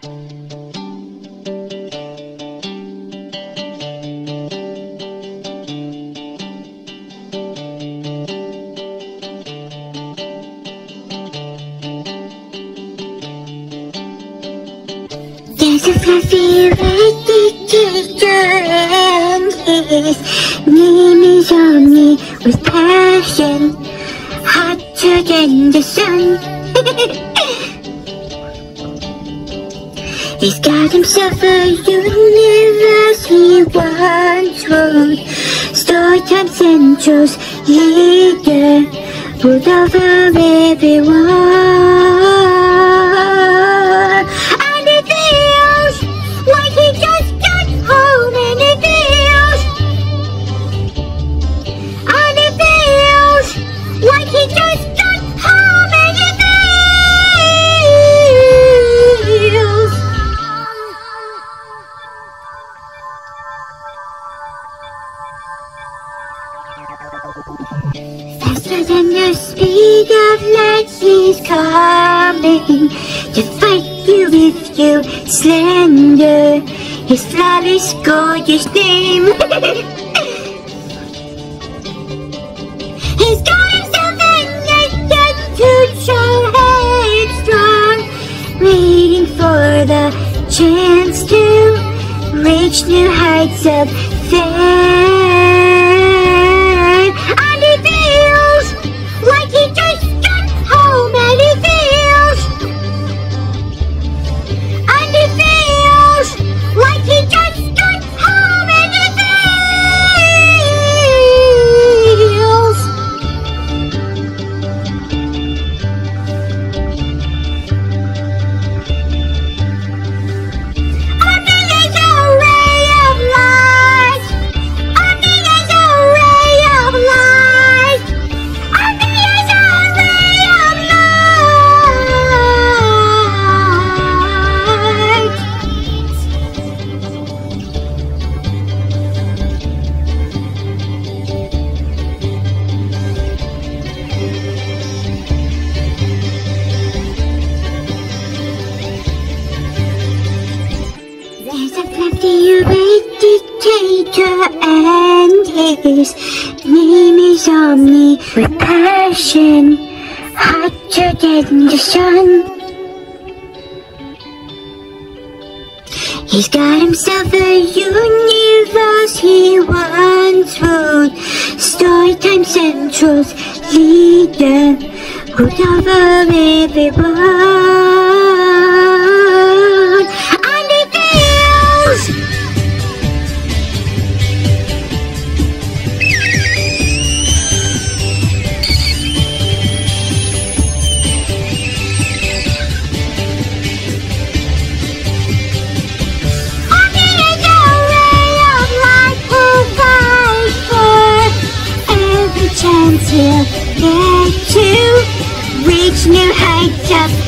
There's a fluffy red dictator and his name is Omni with passion, hotter than the sun. He's got himself a universe he once ruled. Storytime Central's leader, ruled over everyone. Faster than the speed of light, he's coming to fight you if you slander his flawless, gorgeous name. He's got himself an agent to show headstrong, waiting for the chance to reach new heights of fame. There's a fluffy red dictator and his name is Omni with passion, hotter than the sun. He's got himself a universe he once ruled. Storytime Central's leader, ruled over everyone. Chance he'll get to reach new heights of